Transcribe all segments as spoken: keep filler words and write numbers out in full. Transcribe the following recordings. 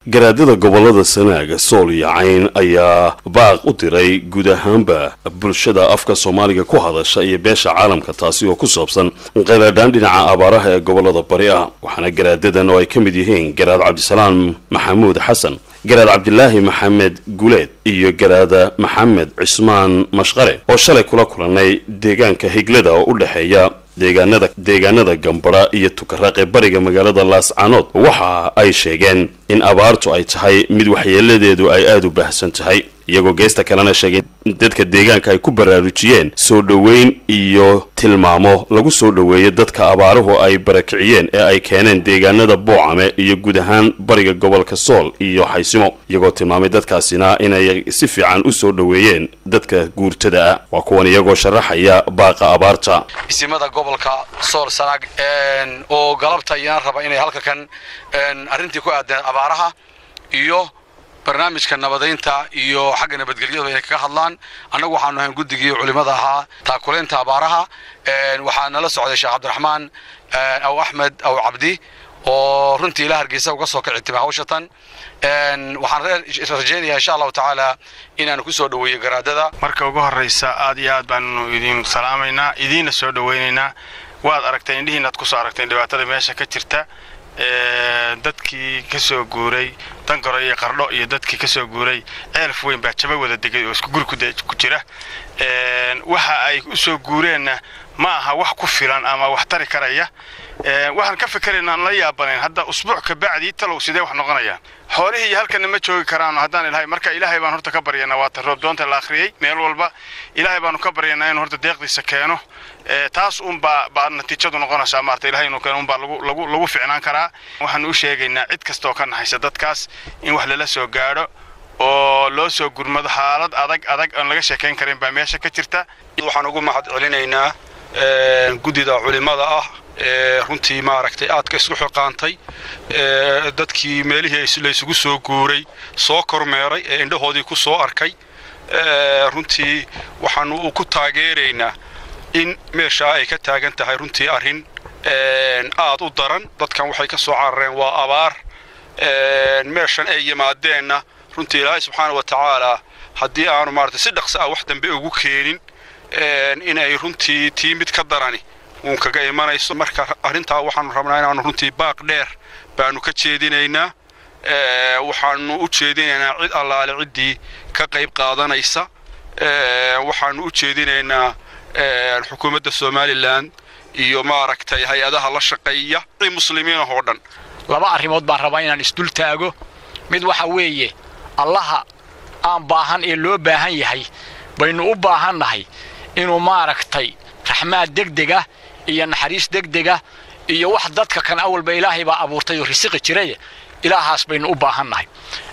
garaadada gobolada Sanaag Sool iyo Cayn ayaa baaq u diray guud ahaanba bulshada afka Soomaaliga ku hadasha iyo beesha caalamka taasi oo ku saabsan qeeladaan dhinaca abaaraha ee gobolada bari ah waxaana garaadadan oo ay ka mid yihiin garaad Cabdisalaam Maxamuud Xasan garaad Cabdilaahi Maxamed Guleed iyo garaada Maxamed Cismaan Mashqare oo shalay kula kulanay deegaanka Higlada oo u dhaxeeya deegaanada deegaanada Gambara iyo Tukaraqe bariga magaalada Laascaanood waxa ay sheegeen in abaartu ay tahay mid waxyeeladeedu ay aad u baahsan tahay iyagoo geesta kalena sheegay dadka deegaanka ay ku baraarujiyeen soo dhaweyn iyo tilmaamo lagu soo dhaweeyo dadka abaaruhu ay barakiciyeen ee ay keeneen deegaanada Boocame iyo guud ahaan bariga gobolka Sool iyo Xaysimo iyagoo tilmaamay dadkaasina inay si fiican u soo dhaweeyeen dadka guurtada ah waa kuwan iyagoo sharaxaya baaqa abaarta isimada gobolka Sool Sanaag een oo galabta ayaan raba inay halka kan een arintii ku aadan abaaraha iyo barnaamijka nabadeynta iyo xagga nabadgelyada ay ka hadlaan anagu waxaanu ahayn guddigii culimada ahaa taakuleenta abaaraha een waxaana la socday Sheekh Cabdiraxmaan aw Ahmed aw Cabdi oo runtii la hargeysa uga soo kacay hawshatan een waxaan rajaynayaa insha Allah taala inaan ku soo dhaweeyo garaadada marka ugu horeysa aad iyo aad baan idin salaamayna idin soo dhaweynayna waad aragtay indhihiina aad ku soo aragtay dhibaatada meesha ka jirta ee dadkii ka soo guuray Tankaro iyo Qardho iyo dadkii ka soo guuray ceelf weyn baa jabay wada degay oo isku guri ku jira ee waxa ay u soo guureen ma aha wax ku filan ama wax tari karaya ee waxaan ka fikiraynaa la yaabaneen hadda usbuuc ka bacdi talow sidee wax noqonaya xoolihii halkan ma joogi karaan hadaan ilaahay marka ilaahay baan horta ka baryanaa waa roob doonta la akhriyay meel walba ilaahay baan ka baryanaa in horta deeqdiisa keeno ee taas un baa baa natiijadu noqonaysa maartay ilaahay inuu keeno un baa lagu lagu lagu ficnaan karaa waxaan u sheegaynaa cid kasta oo ka naxaysa dadkaas in wax la soo gaaro oo loo soo gurmado xaalad adag adag aan laga sheekeyn karin baa meesha ka jirta waxaan ugu mahad celinaynaa ee gudida culimada ah ee runtii ma aragtay aadka isku xilqaantay ee dadkii meelihii ay isugu soo guuray soo kormeeray ee indhahoodii ku soo arkay ee runtii waxaan u ku taageeraynaa in meesha ay ka taagan tahay runtii arin ee aad u daran dadkan waxay ka soo carareen waa abaar ee meeshan ay yimaadeenna runtii Ilaahay subxaanahu wa ta'ala hadii aanu maartay si dhaqso ah wax dambe ugu keenin ee in ay runtii tiimid ka darani uun kaga imanayso marka arinta waxaan rabnaa inaanu runtii baaq dheer baanu ka jeedinaynaa ee waxaanu u jeedinaynaa cid allaale cidii ka qayb qaadanaysa ee waxaanu u jeedinaynaa ee xukuumadda Soomaaliland iyo ma aragtay hay'adaha la shaqeeya ee muslimiin oo dhan laba arrimood baan rabaa inaan isdul taago mid waxa weeye allaha aan baahan ee loo baahan yahay baynu u baahannahay inuu ma aragtay raxmaad degdega iyo naxariis degdega iyo wax dadka kan awalba ilaahay baa abuurtay oo risiq jiray ilaahaas baynu u baahannahay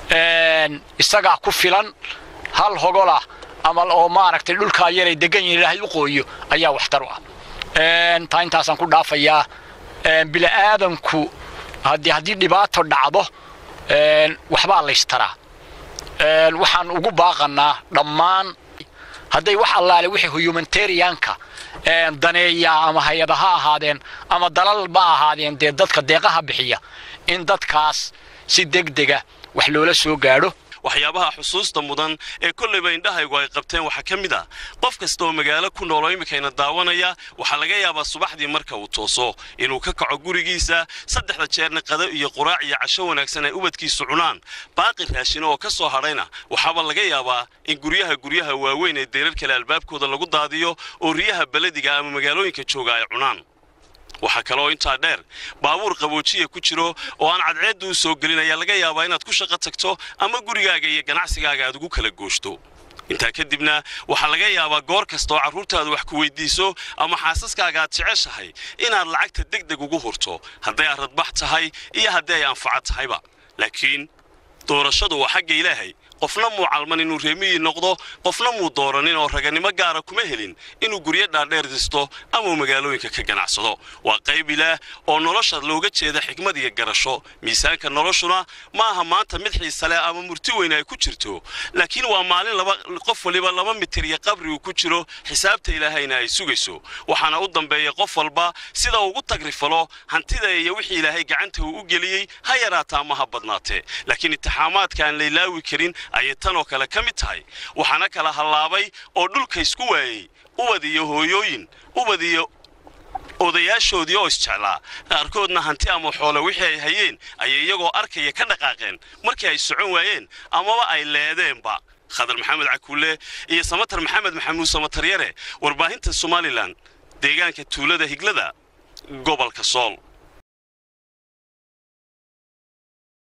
een isaga ku filan hal hogola ama oo ma aragtay dhulka yaray degan ilaahay u qooyo ayaa wax tar u ah een taa intaasan ku dhaafayaa een bila aadanku hadii hadii dhibaato dhacdo een waxba la istaraa een waxaan ugu baaqanaa dhammaan haday wax allaale wixii humanitarianka ee daneeya ama hay'adaha ahaadeen ama dalal ba ahaadeen dadka deeqaha bixiya in dadkaas si degdega wax loola soo gaaro waxyaabaha xusuusta mudan ee kulliba indhahaygu ay qabteen waxa kamid ah qof kasta oo magaalo ku nool oo imikayna daawanaya waxa laga yaabaa subaxdii marka uu tooso inuu ka kaco gurigiisa saddexda jeerna qado iyo quraac iyo casho wanaagsan ay ubadkiisu cunaan baaqi raashin oo ka soo hadhayna waxaba laga yaabaa in guryaha guryaha waaweyn ee deerar kale albaabkooda lagu daadiyo oo riyaha baladiga ama magaalooyinka jooga ay cunaan waxa kale oo inta dheer baabuur qaboojiye ku jiro oo aan cadceed u soo gelinaya laga yaabaa inaad ku shaqo tagto ama gurigaaga iyo ganacsigaaga aad ugu kala gooshto inta kadibna waxa laga yaabaa goor kasta oo carruurtaadu wax ku weydiiso ama xaasaskaaga aad jeceshahay inaad lacagta degdeg ugu hurto haday aad bax tahay iyo haday ay anfac tahayba laakiin doorashadu waa xagga Ilaahay qofna muu calman inuu reemiyi noqdo qofna muu dooranin oo raganimo gaara kuma helin inuu guryo dhaadheer disto ama magaalooyinka ka ganacsado waa qayb ilaah oo nolosha looga jeeda xikmad iyo garasho miisaanka noloshuna ma aha maanta mid xiiso leh ama murti weyn ay ku jirto laakiin waa maalin laba qof waliba laba mitir iyo qabri uu ku jiro xisaabta ilaahayna ay sugayso waxaana u dambeeya qof walba sida ugu tagrifalo hantida iyo wixii ilaahay gacanta uu u geliyay ha yaraataa ma ha badnaatee laakiin intixaamaadka aan leylaawi karin ayay tan oo kale ka mid tahay waxaana kala hallaabay oo dhulka isku waayay ubad iyo hooyooyin ubad iyo odayaashoodii oo isjeclaa qaarkoodna hanti ama xoolo wixii ay hayeen ayay iyagoo arkaya ka dhaqaaqeen markii ay socon waayeen amaba ay leedeenba khadar maxamed cakuule iyo samatar maxamed maxamuud samatar yare warbaahinta Somaliland deegaanka tuulada Higlada gobolka Sool